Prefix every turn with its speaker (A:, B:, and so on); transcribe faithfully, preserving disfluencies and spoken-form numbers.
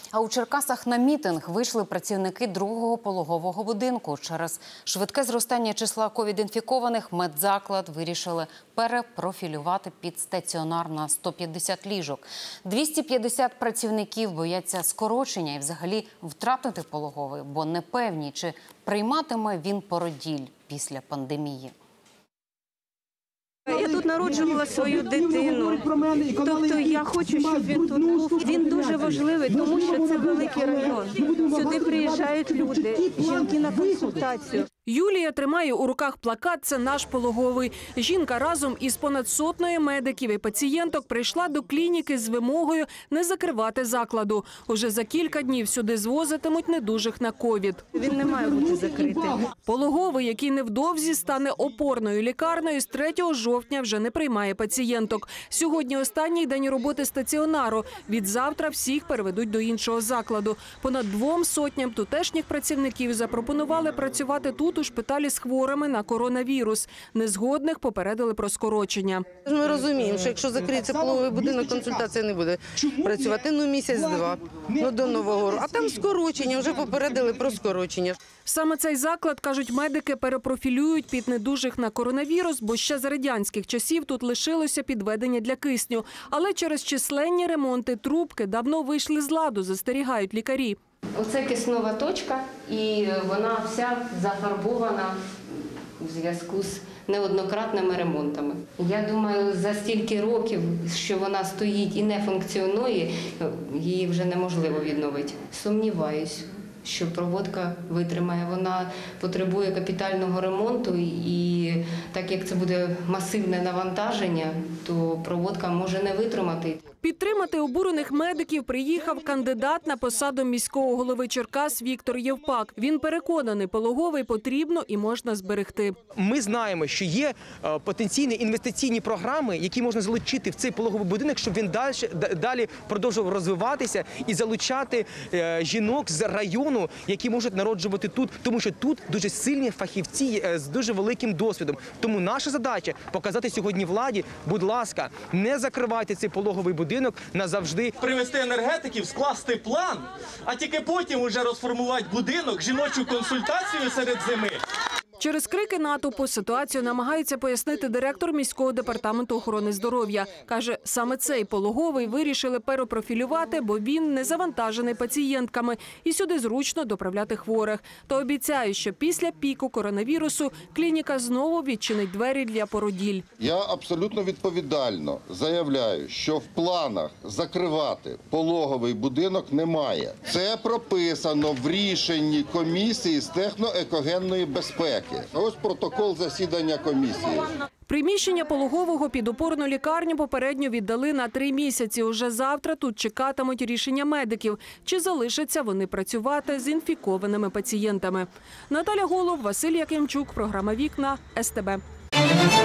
A: А у Черкасах на мітинг вийшли працівники другого пологового будинку. Через швидке зростання числа ковід-інфікованих медзаклад вирішили перепрофілювати під стаціонар на сто п'ятдесят ліжок. двісті п'ятдесят працівників бояться скорочення і взагалі втратити пологовий, бо не певні, чи прийматиме він породіль після пандемії.
B: Я тут народжувала свою дитину, тобто я хочу, щоб він тут був. Він дуже важливий, тому що це великий район. Сюди приїжджають люди, жінки на консультацію.
C: Юлія тримає у руках плакат «Це наш пологовий». Жінка разом із понад сотнею медиків і пацієнток прийшла до клініки з вимогою не закривати закладу. Уже за кілька днів сюди звозитимуть недужих на ковід.
B: Він не має бути закритий.
C: Пологовий, який невдовзі стане опорною лікарнею, з третього жовтня вже не приймає пацієнток. Сьогодні останній день роботи стаціонару. Відзавтра всіх переведуть до іншого закладу. Понад двом сотням тутешніх працівників запропонували працювати тут, у шпиталі з хворими на коронавірус. Незгодних попередили про скорочення.
D: Ми розуміємо, що якщо закриється пологовий будинок, консультація не буде працювати, ну місяць-два, ну до Нового року. А там скорочення, вже попередили про скорочення.
C: Саме цей заклад, кажуть медики, перепрофілюють під недужих на коронавірус, бо ще з радянських часів тут лишилося підведення для кисню. Але через численні ремонти трубки давно вийшли з ладу, застерігають лікарі.
E: Оце киснова точка, і вона вся зафарбована у зв'язку з неоднократними ремонтами. Я думаю, за стільки років, що вона стоїть і не функціонує, її вже неможливо відновити. Сумніваюсь, що проводка витримає. Вона потребує капітального ремонту, і так як це буде масивне навантаження, то проводка може не витримати.
C: Підтримати обурених медиків приїхав кандидат на посаду міського голови Черкас Віктор Євпак. Він переконаний, пологовий потрібно і можна зберегти.
F: Ми знаємо, що є потенційні інвестиційні програми, які можна залучити в цей пологовий будинок, щоб він далі, далі продовжував розвиватися і залучати жінок з району, які можуть народжувати тут, тому що тут дуже сильні фахівці з дуже великим досвідом. Тому наша задача – показати сьогодні владі, будь ласка, не закривайте цей пологовий будинок назавжди.
G: Привести енергетиків, скласти план, а тільки потім вже розформувати будинок, жіночу консультацію серед зими.
C: Через крики натовпу ситуацію намагається пояснити директор міського департаменту охорони здоров'я. Каже, саме цей пологовий вирішили перепрофілювати, бо він не завантажений пацієнтками і сюди зручно доправляти хворих. Та обіцяє, що після піку коронавірусу клініка знову відчинить двері для породіль.
H: Я абсолютно відповідально заявляю, що в планах закривати пологовий будинок немає. Це прописано в рішенні комісії з техноекогенної безпеки. Ось протокол засідання комісії.
C: Приміщення пологового під опорну лікарню попередньо віддали на три місяці. Уже завтра тут чекатимуть рішення медиків, чи залишаться вони працювати з інфікованими пацієнтами. Наталя Голуб, Василь Якимчук, програма «Вікна», ес те бе.